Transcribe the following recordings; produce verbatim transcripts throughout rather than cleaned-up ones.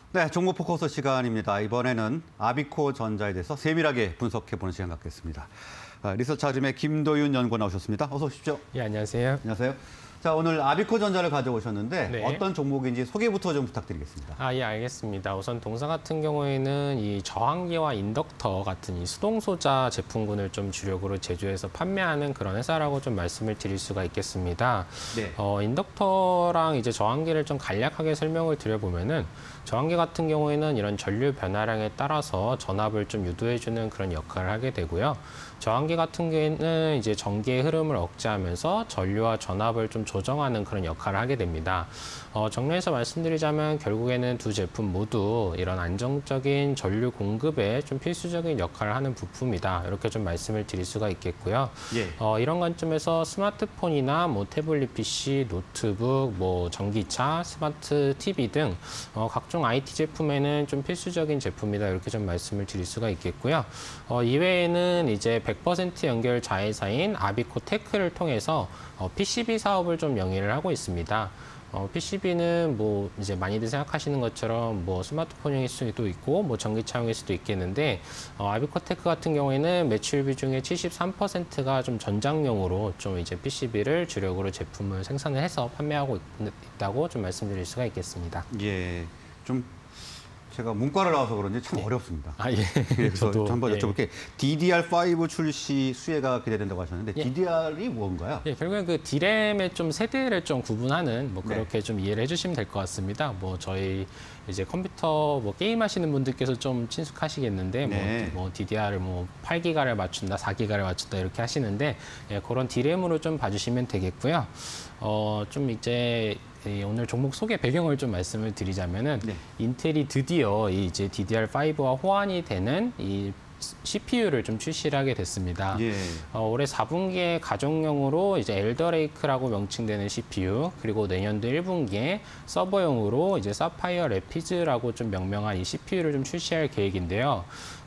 네, 종목 포커스 시간입니다. 이번에는 아비코 전자에 대해서 세밀하게 분석해보는 시간 갖겠습니다. 리서치 아즘의 김도윤 연구원 나오셨습니다. 어서 오십시오. 예, 안녕하세요. 안녕하세요. 자, 오늘 아비코 전자를 가져오셨는데 네. 어떤 종목인지 소개부터 좀 부탁드리겠습니다. 아, 예, 알겠습니다. 우선 동사 같은 경우에는 이 저항기와 인덕터 같은 이 수동소자 제품군을 좀 주력으로 제조해서 판매하는 그런 회사라고 좀 말씀을 드릴 수가 있겠습니다. 네. 어, 인덕터랑 이제 저항기를 좀 간략하게 설명을 드려보면은 저항기 같은 경우에는 이런 전류 변화량에 따라서 전압을 좀 유도해주는 그런 역할을 하게 되고요. 저항기 같은 경우에는 이제 전기의 흐름을 억제하면서 전류와 전압을 좀 조정하는 그런 역할을 하게 됩니다. 어, 정리해서 말씀드리자면 결국에는 두 제품 모두 이런 안정적인 전류 공급에 좀 필수적인 역할을 하는 부품이다. 이렇게 좀 말씀을 드릴 수가 있겠고요. 예. 어, 이런 관점에서 스마트폰이나 뭐 태블릿 피씨, 노트북, 뭐 전기차, 스마트 티비 등 어, 각종 아이티 제품에는 좀 필수적인 제품이다. 이렇게 좀 말씀을 드릴 수가 있겠고요. 어, 이외에는 이제 백 퍼센트 연결 자회사인 아비코 테크를 통해서 어, 피씨비 사업을 좀 영위를 하고 있습니다. 어, 피씨비는 뭐 이제 많이들 생각하시는 것처럼 뭐 스마트폰용일 수도 있고 뭐 전기차용일 수도 있겠는데 어, 아비코테크 같은 경우에는 매출 비중의 칠십삼 퍼센트가 좀 전장용으로 좀 이제 피씨비를 주력으로 제품을 생산을 해서 판매하고 있, 있다고 좀 말씀드릴 수가 있겠습니다. 예, 좀 제가 문과를 나와서 그런지 참 예. 어렵습니다. 아, 예. 그래서 저도, 한번 예. 여쭤볼게. 디디알 파이브 출시 수혜가 기대된다고 하셨는데 예. 디디알이 뭔가요? 예, 결국엔 그 디램의 좀 세대를 좀 구분하는 뭐 그렇게 네. 좀 이해를 해주시면 될 것 같습니다. 뭐 저희 이제 컴퓨터 뭐 게임 하시는 분들께서 좀 친숙하시겠는데 네. 뭐, 뭐 디디알을 뭐 팔 기가를 맞춘다, 사 기가를 맞춘다 이렇게 하시는데 예, 그런 디램으로 좀 봐주시면 되겠고요. 어, 좀 이제 오늘 종목 소개 배경을 좀 말씀을 드리자면은 네. 인텔이 드디어 이 이제 디디알 파이브와 호환이 되는 이 씨피유를 좀 출시를 하게 됐습니다. 예. 어, 올해 사 분기에 가정용으로 이제 엘더레이크라고 명칭되는 씨피유, 그리고 내년도 일 분기에 서버용으로 이제 사파이어 레피즈라고 좀 명명한 이 씨피유를 좀 출시할 계획인데요.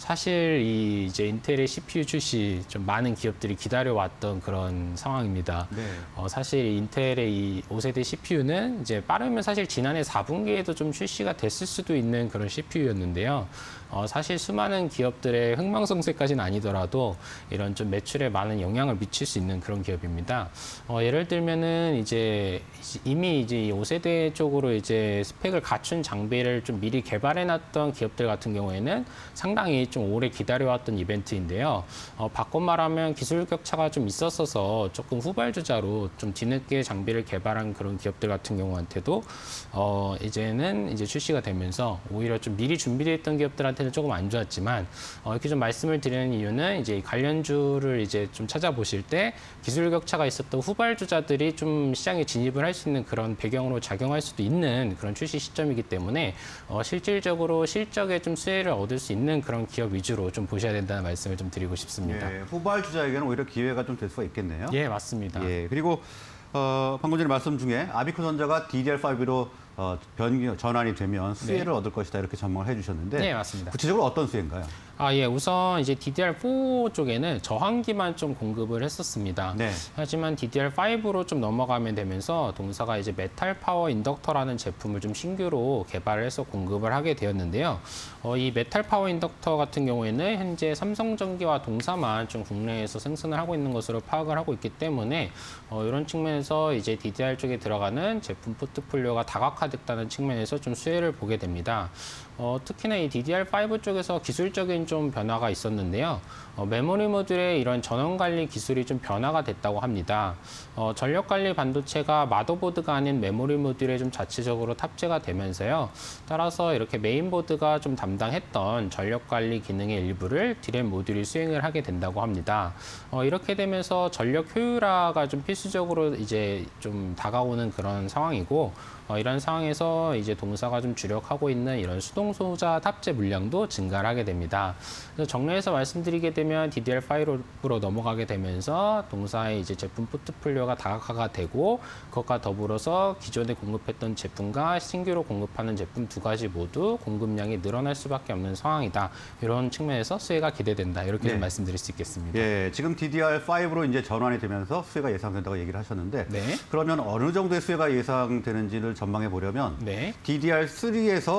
사실 이 이제 인텔의 씨피유 출시 좀 많은 기업들이 기다려왔던 그런 상황입니다. 네. 어, 사실 인텔의 이 오 세대 씨피유는 이제 빠르면 사실 지난해 사 분기에도 좀 출시가 됐을 수도 있는 그런 씨피유였는데요. 어, 사실 수많은 기업들의 흥망성쇠까지는 아니더라도 이런 좀 매출에 많은 영향을 미칠 수 있는 그런 기업입니다. 어, 예를 들면은 이제 이미 이제 이 오 세대 쪽으로 이제 스펙을 갖춘 장비를 좀 미리 개발해놨던 기업들 같은 경우에는 상당히 좀 오래 기다려왔던 이벤트인데요. 어, 바꿔 말하면 기술 격차가 좀 있었어서 조금 후발주자로 좀 뒤늦게 장비를 개발한 그런 기업들 같은 경우한테도 어, 이제는 이제 출시가 되면서 오히려 좀 미리 준비되어 있던 기업들한테는 조금 안 좋았지만 어, 이렇게 좀 말씀을 드리는 이유는 이제 관련주를 이제 좀 찾아보실 때 기술 격차가 있었던 후발주자들이 좀 시장에 진입을 할 수 있는 그런 배경으로 작용할 수도 있는 그런 출시 시점이기 때문에 어, 실질적으로 실적에 좀 수혜를 얻을 수 있는 그런 기업 위주로 좀 보셔야 된다는 말씀을 좀 드리고 싶습니다. 예, 후발주자에게는 오히려 기회가 좀 될 수가 있겠네요. 예, 맞습니다. 예, 그리고 어, 방금 전에 말씀 중에 아비코 전자가 디디알 파이브로 어, 변, 전환이 되면 수혜를 네. 얻을 것이다 이렇게 전망을 해주셨는데 네, 맞습니다. 구체적으로 어떤 수혜인가요? 아, 예. 우선 이제 디디알 사 쪽에는 저항기만 좀 공급을 했었습니다. 네. 하지만 디디알 파이브로 좀 넘어가면 되면서 동사가 이제 메탈 파워 인덕터라는 제품을 좀 신규로 개발을 해서 공급을 하게 되었는데요. 어, 이 메탈 파워 인덕터 같은 경우에는 현재 삼성전기와 동사만 좀 국내에서 생산을 하고 있는 것으로 파악을 하고 있기 때문에 어, 이런 측면에서 이제 디디알 쪽에 들어가는 제품 포트폴리오가 다각화됐다는 측면에서 좀 수혜를 보게 됩니다. 어, 특히나 이 디디알 파이브 쪽에서 기술적인 좀 변화가 있었는데요. 어, 메모리 모듈의 이런 전원 관리 기술이 좀 변화가 됐다고 합니다. 어, 전력 관리 반도체가 마더보드가 아닌 메모리 모듈에 좀 자체적으로 탑재가 되면서요. 따라서 이렇게 메인보드가 좀 담당했던 전력 관리 기능의 일부를 디램 모듈이 수행을 하게 된다고 합니다. 어, 이렇게 되면서 전력 효율화가 좀 필수적으로 이제 좀 다가오는 그런 상황이고, 어, 이런 상황에서 이제 동사가 좀 주력하고 있는 이런 수동소자 탑재 물량도 증가를 하게 됩니다. 그래서 정리해서 말씀드리게 되면 디디알 파이브로 넘어가게 되면서 동사의 이제 제품 포트폴리오가 다각화가 되고, 그것과 더불어서 기존에 공급했던 제품과 신규로 공급하는 제품 두 가지 모두 공급량이 늘어날 수밖에 없는 상황이다. 이런 측면에서 수혜가 기대된다. 이렇게 네. 좀 말씀드릴 수 있겠습니다. 예, 지금 디디알 파이브로 이제 전환이 되면서 수혜가 예상된다고 얘기를 하셨는데, 네. 그러면 어느 정도의 수혜가 예상되는지를 전망해 보려면 네. 디디알 쓰리에서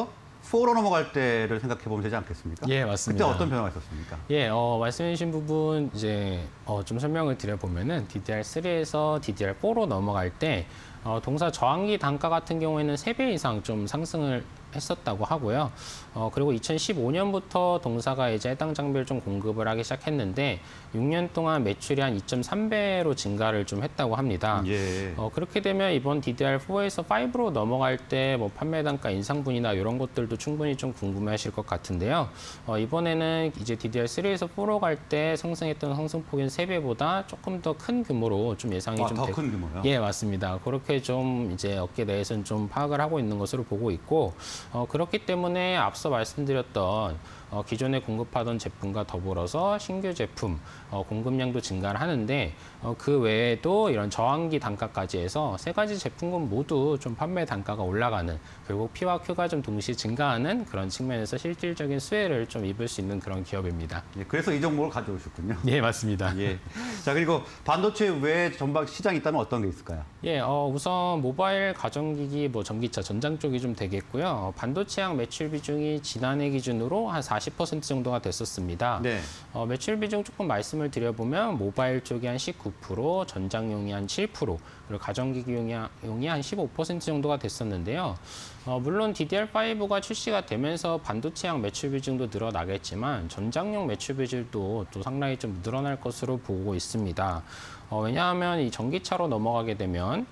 사로 넘어갈 때를 생각해 보면 되지 않겠습니까? 예, 맞습니다. 그때 어떤 변화가 있었습니까? 예, 어, 말씀해 주신 부분 이제 어, 좀 설명을 드려보면은 디디알 쓰리에서 디디알 포로 넘어갈 때 어, 동사 저항기 단가 같은 경우에는 세 배 이상 좀 상승을 했었다고 하고요. 어, 그리고 이천십오 년부터 동사가 이제 해당 장비를 좀 공급을 하기 시작했는데 육 년 동안 매출이 한 이 점 삼 배로 증가를 좀 했다고 합니다. 예. 어, 그렇게 되면 이번 디디알 포에서 파이브로 넘어갈 때 뭐 판매 단가 인상분이나 이런 것들도 충분히 좀 궁금해하실 것 같은데요. 어, 이번에는 이제 디디알 쓰리에서 포로 갈 때 상승했던 상승폭인 세 배보다 조금 더 큰 규모로 좀 예상이 아, 좀 더 되- 큰 규모요? 예, 맞습니다. 그렇게 좀 이제 업계 내에서는 좀 파악을 하고 있는 것으로 보고 있고, 어, 그렇기 때문에 앞서 말씀드렸던 어, 기존에 공급하던 제품과 더불어서 신규 제품 어, 공급량도 증가를 하는데 어, 그 외에도 이런 저항기 단가까지 해서 세 가지 제품군 모두 좀 판매 단가가 올라가는 결국 P와 Q가 좀 동시에 증가하는 그런 측면에서 실질적인 수혜를 좀 입을 수 있는 그런 기업입니다. 예, 그래서 이 종목을 가져오셨군요. 예, 맞습니다. 예. 자, 그리고 반도체 외에 전방 시장이 있다면 어떤 게 있을까요? 예, 어, 우선 모바일 가전기기, 뭐 전기차, 전장 쪽이 좀 되겠고요. 어, 반도체양 매출 비중이 지난해 기준으로 한 사십 퍼센트 정도가 됐었습니다. 네. 어, 매출 비중 조금 말씀을 드려보면 모바일 쪽이 한 십구 퍼센트, 전장용이 한 칠 퍼센트, 그리고 가전기기용이 용이 한 십오 퍼센트 정도가 됐었는데요. 어, 물론 디디알 파이브가 출시가 되면서 반도체양 매출 비중도 늘어나겠지만 전장용 매출 비중도 또 상당히 좀 늘어날 것으로 보고 있습니다. 어, 왜냐하면 이 전기차로 넘어가게 되면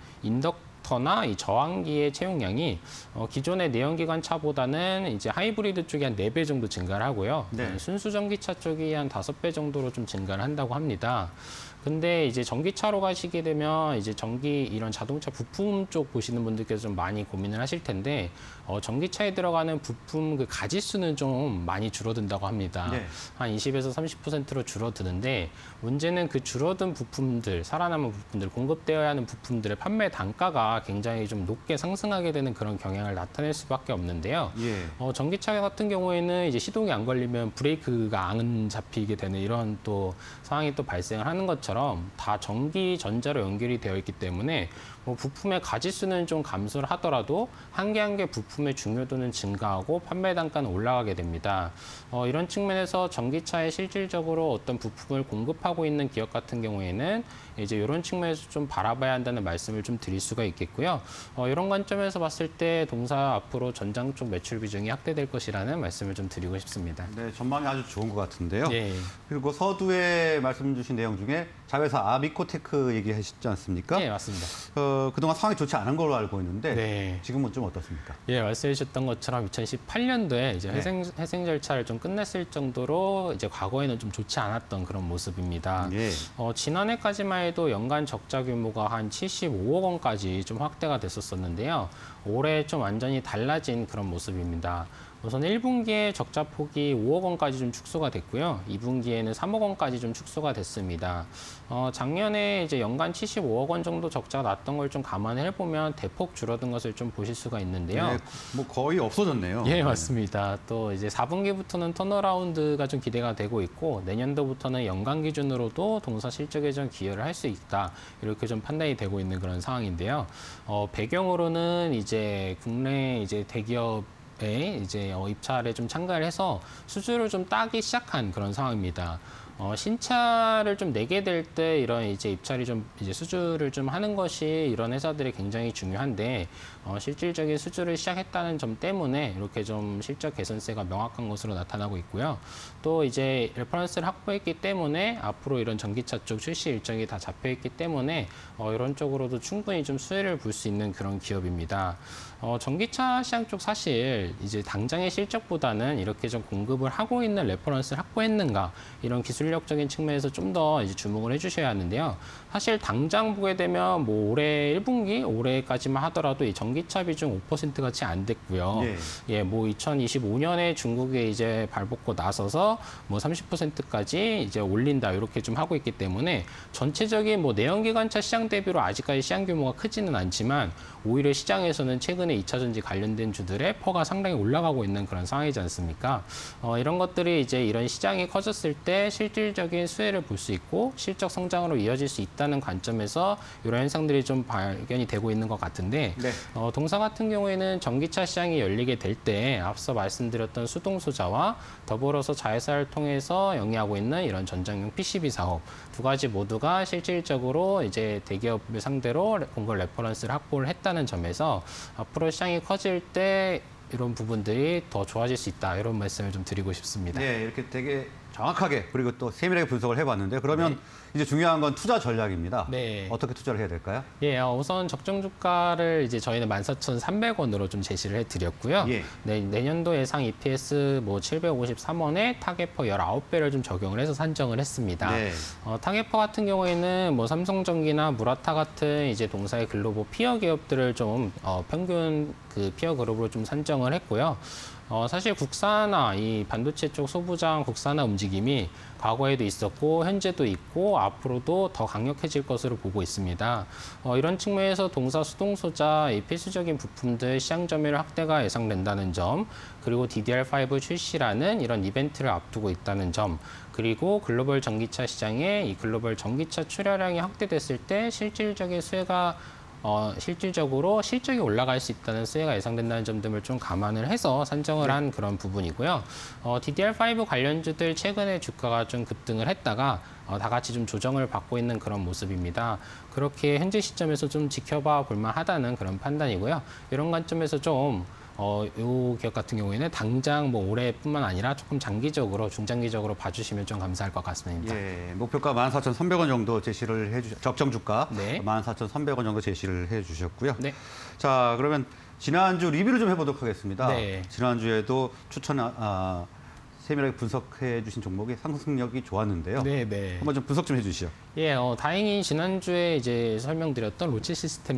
인덕터나 이 저항기의 채용량이 어, 기존의 내연기관 차보다는 이제 하이브리드 쪽이 한 네 배 정도 증가를 하고요. 네. 어, 순수 전기차 쪽이 한 다섯 배 정도로 좀 증가를 한다고 합니다. 근데 이제 전기차로 가시게 되면 이제 전기 이런 자동차 부품 쪽 보시는 분들께서 좀 많이 고민을 하실 텐데 어, 전기차에 들어가는 부품 그 가지수는 좀 많이 줄어든다고 합니다. 네. 한 이십에서 삼십 퍼센트로 줄어드는데 문제는 그 줄어든 부품들, 살아남은 부품들, 공급되어야 하는 부품들의 판매 단가가 굉장히 좀 높게 상승하게 되는 그런 경향을 나타낼 수밖에 없는데요. 예. 어, 전기차 같은 경우에는 이제 시동이 안 걸리면 브레이크가 안 잡히게 되는 이런 또 상황이 또 발생을 하는 것처럼 다 전기 전자로 연결이 되어 있기 때문에 뭐 부품의 가지수는 좀 감소를 하더라도 한 개 한 개 부품의 중요도는 증가하고 판매 단가는 올라가게 됩니다. 어, 이런 측면에서 전기차에 실질적으로 어떤 부품을 공급하고 있는 기업 같은 경우에는 이제 이런 측면에서 좀 바라봐야 한다는 말씀을 좀 드릴 수가 있겠고요. 어, 이런 관점에서 봤을 때 동사 앞으로 전장 쪽 매출 비중이 확대될 것이라는 말씀을 좀 드리고 싶습니다. 네, 전망이 아주 좋은 것 같은데요. 예. 그리고 서두에 말씀 주신 내용 중에 자회사 아비코테크 얘기하셨지 않습니까? 예, 맞습니다. 어, 그동안 상황이 좋지 않은 걸로 알고 있는데 네. 지금은 좀 어떻습니까? 예, 말씀해 주셨던 것처럼 이천십팔 년도에 이제 네. 회생, 회생 절차를 좀 끝냈을 정도로 이제 과거에는 좀 좋지 않았던 그런 모습입니다. 예. 어, 지난해까지만 해도 연간 적자 규모가 한 칠십오억 원까지 좀 확대가 됐었었는데요. 올해 좀 완전히 달라진 그런 모습입니다. 우선 일 분기에 적자 폭이 오억 원까지 좀 축소가 됐고요. 이 분기에는 삼억 원까지 좀 축소가 됐습니다. 어, 작년에 이제 연간 칠십오억 원 정도 적자가 났던 걸 좀 감안해 보면 대폭 줄어든 것을 좀 보실 수가 있는데요. 네, 뭐 거의 없어졌네요. 예, 맞습니다. 또 이제 사 분기부터는 턴어라운드가 좀 기대가 되고 있고 내년도부터는 연간 기준으로도 동사 실적에 좀 기여를 할 수 있다. 이렇게 좀 판단이 되고 있는 그런 상황인데요. 어, 배경으로는 이제 국내 이제 대기업 에 이제 어, 입찰에 좀 참가를 해서 수주를 좀 따기 시작한 그런 상황입니다. 어, 신차를 좀 내게 될 때 이런 이제 입찰이 좀 이제 수주를 좀 하는 것이 이런 회사들이 굉장히 중요한데 어, 실질적인 수주를 시작했다는 점 때문에 이렇게 좀 실적 개선세가 명확한 것으로 나타나고 있고요. 또 이제 레퍼런스를 확보했기 때문에 앞으로 이런 전기차 쪽 출시 일정이 다 잡혀 있기 때문에 어, 이런 쪽으로도 충분히 좀 수혜를 볼 수 있는 그런 기업입니다. 어, 전기차 시장 쪽 사실 이제 당장의 실적보다는 이렇게 좀 공급을 하고 있는 레퍼런스를 확보했는가 이런 기술력적인 측면에서 좀 더 이제 주목을 해주셔야 하는데요. 사실 당장 보게 되면 뭐 올해 일 분기 올해까지만 하더라도 이 전기차 비중 오 퍼센트 같이 안 됐고요. 예. 예, 뭐 이천이십오 년에 중국에 이제 발벗고 나서서 뭐 삼십 퍼센트까지 이제 올린다 이렇게 좀 하고 있기 때문에 전체적인 뭐 내연기관차 시장 대비로 아직까지 시장 규모가 크지는 않지만 오히려 시장에서는 최근에 때문에 이 차 전지 관련된 주들의 퍼가 상당히 올라가고 있는 그런 상황이지 않습니까? 어, 이런 것들이 이제 이런 시장이 커졌을 때 실질적인 수혜를 볼 수 있고 실적 성장으로 이어질 수 있다는 관점에서 이런 현상들이 좀 발견이 되고 있는 것 같은데 네. 어, 동사 같은 경우에는 전기차 시장이 열리게 될 때 앞서 말씀드렸던 수동소자와 더불어서 자회사를 통해서 영위하고 있는 이런 전장용 피씨비 사업 두 가지 모두가 실질적으로 이제 대기업을 상대로 공급 레퍼런스를 확보를 했다는 점에서 앞으로 시장이 커질 때 이런 부분들이 더 좋아질 수 있다 이런 말씀을 좀 드리고 싶습니다. 네, 이렇게 되게 정확하게 그리고 또 세밀하게 분석을 해봤는데 그러면 네. 이제 중요한 건 투자 전략입니다. 네. 어떻게 투자를 해야 될까요? 예, 어, 우선 적정 주가를 이제 저희는 만 사천삼백 원으로 좀 제시를 해드렸고요. 예. 네, 내년도 예상 이피에스 뭐 칠백오십삼 원에 타겟퍼 십구 배를 좀 적용을 해서 산정을 했습니다. 네. 어, 타겟퍼 같은 경우에는 뭐 삼성전기나 무라타 같은 이제 동사의 글로벌 피어 기업들을 좀 어, 평균 그 피어 그룹으로 좀 산정을 했고요. 어, 사실 국산화, 이 반도체 쪽 소부장 국산화 움직임이 과거에도 있었고 현재도 있고 앞으로도 더 강력해질 것으로 보고 있습니다. 어, 이런 측면에서 동사 수동소자 이 필수적인 부품들 시장 점유율 확대가 예상된다는 점, 그리고 디디알 파이브 출시라는 이런 이벤트를 앞두고 있다는 점, 그리고 글로벌 전기차 시장에 이 글로벌 전기차 출하량이 확대됐을 때 실질적인 수혜가 어, 실질적으로 실적이 올라갈 수 있다는 수혜가 예상된다는 점 등을 좀 감안을 해서 산정을 네. 한 그런 부분이고요. 어, 디디알 파이브 관련주들 최근에 주가가 좀 급등을 했다가 어, 다 같이 좀 조정을 받고 있는 그런 모습입니다. 그렇게 현재 시점에서 좀 지켜봐 볼 만하다는 그런 판단이고요. 이런 관점에서 좀 어, 이 기업 같은 경우에는 당장 뭐 올해뿐만 아니라 조금 장기적으로, 중장기적으로 봐주시면 좀 감사할 것 같습니다. 예, 목표가 만 사천삼백 원 정도 제시를 해주셨, 적정 주가 네. 만 사천삼백 원 정도 제시를 해주셨고요. 네. 자, 그러면 지난주 리뷰를 좀 해보도록 하겠습니다. 네. 지난주에도 추천, 아, 세밀하게 분석해 주신 종목이 상승력이 좋았는데요. 네, 네. 한번 좀 분석 좀 해주시죠. 예, 어, 다행히 지난주에 이제 설명드렸던 로치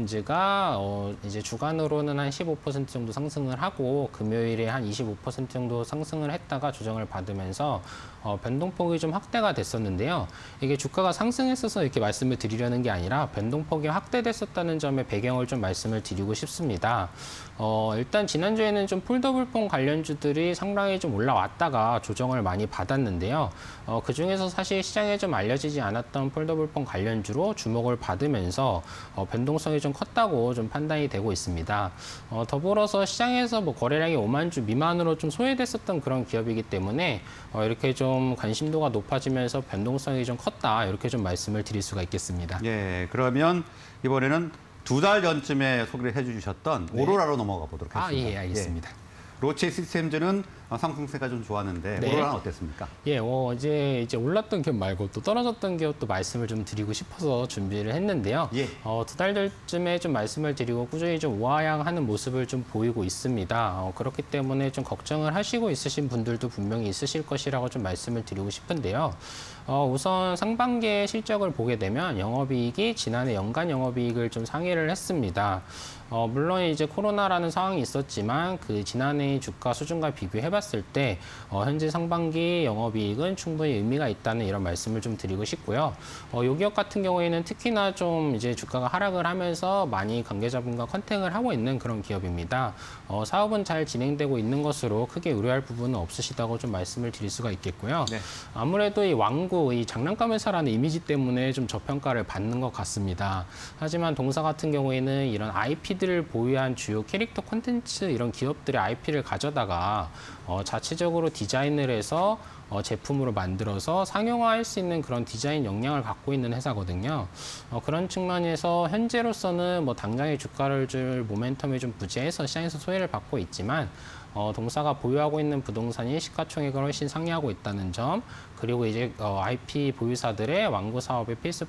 시스템즈가 어, 이제 주간으로는 한 십오 퍼센트 정도 상승을 하고 금요일에 한 이십오 퍼센트 정도 상승을 했다가 조정을 받으면서 어, 변동폭이 좀 확대가 됐었는데요. 이게 주가가 상승했어서 이렇게 말씀을 드리려는 게 아니라 변동폭이 확대됐었다는 점에 배경을 좀 말씀을 드리고 싶습니다. 어, 일단 지난주에는 좀 폴더블폰 관련주들이 상당히 좀 올라왔다가 조정을 많이 받았는데요. 어, 그중에서 사실 시장에 좀 알려지지 않았던 폴더블폰 관련주로 주목을 받으면서 어, 변동성이 좀 컸다고 좀 판단이 되고 있습니다. 어, 더불어서 시장에서 뭐 거래량이 오만 주 미만으로 좀 소외됐었던 그런 기업이기 때문에 어, 이렇게 좀 관심도가 높아지면서 변동성이 좀 컸다 이렇게 좀 말씀을 드릴 수가 있겠습니다. 예, 그러면 이번에는 두 달 전쯤에 소개를 해주셨던 네. 오로라로 넘어가 보도록 하겠습니다. 아, 예, 알겠습니다. 예. 로체 시스템즈는 상승세가 좀 좋았는데 네. 오로라는 어땠습니까? 예, 어, 이제 이제 올랐던 기업 말고 또 떨어졌던 기업도 말씀을 좀 드리고 싶어서 준비를 했는데요. 예. 어, 두 달 전쯤에 좀 말씀을 드리고 꾸준히 좀 우하향하는 모습을 좀 보이고 있습니다. 어, 그렇기 때문에 좀 걱정을 하시고 있으신 분들도 분명히 있으실 것이라고 좀 말씀을 드리고 싶은데요. 어, 우선 상반기의 실적을 보게 되면 영업이익이 지난해 연간 영업이익을 좀 상회를 했습니다. 어, 물론 이제 코로나라는 상황이 있었지만 그 지난해 주가 수준과 비교해봤을 때 어, 현재 상반기 영업이익은 충분히 의미가 있다는 이런 말씀을 좀 드리고 싶고요. 어, 이 기업 같은 경우에는 특히나 좀 이제 주가가 하락을 하면서 많이 관계자분과 컨택을 하고 있는 그런 기업입니다. 어, 사업은 잘 진행되고 있는 것으로 크게 우려할 부분은 없으시다고 좀 말씀을 드릴 수가 있겠고요. 네. 아무래도 이 왕구, 이 장난감 회사라는 이미지 때문에 좀 저평가를 받는 것 같습니다. 하지만 동사 같은 경우에는 이런 아이피 를 보유한 주요 캐릭터 콘텐츠 이런 기업들의 아이피를 가져다가 어, 자체적으로 디자인을 해서 어, 제품으로 만들어서 상용화할 수 있는 그런 디자인 역량을 갖고 있는 회사거든요. 어, 그런 측면에서 현재로서는 뭐 당장의 주가를 줄 모멘텀이 좀 부재해서 시장에서 소외를 받고 있지만 어, 동사가 보유하고 있는 부동산이 시가총액을 훨씬 상회하고 있다는 점, 그리고 이제 어, 아이피 보유사들의 왕구 사업의 필수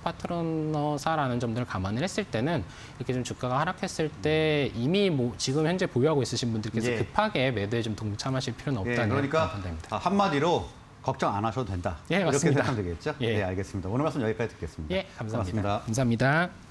파트너사라는 점들을 감안을 했을 때는 이렇게 좀 주가가 하락했을 때 이미 뭐 지금 현재 보유하고 있으신 분들께서 예. 급하게 매도에 좀 동참하실 필요는 없다는 예, 그러니까 판단입니다. 한마디로 걱정 안 하셔도 된다. 예, 이렇게 맞습니다. 생각하면 되겠죠? 예. 네, 알겠습니다. 오늘 말씀 여기까지 듣겠습니다. 예, 감사합니다. 고맙습니다. 감사합니다.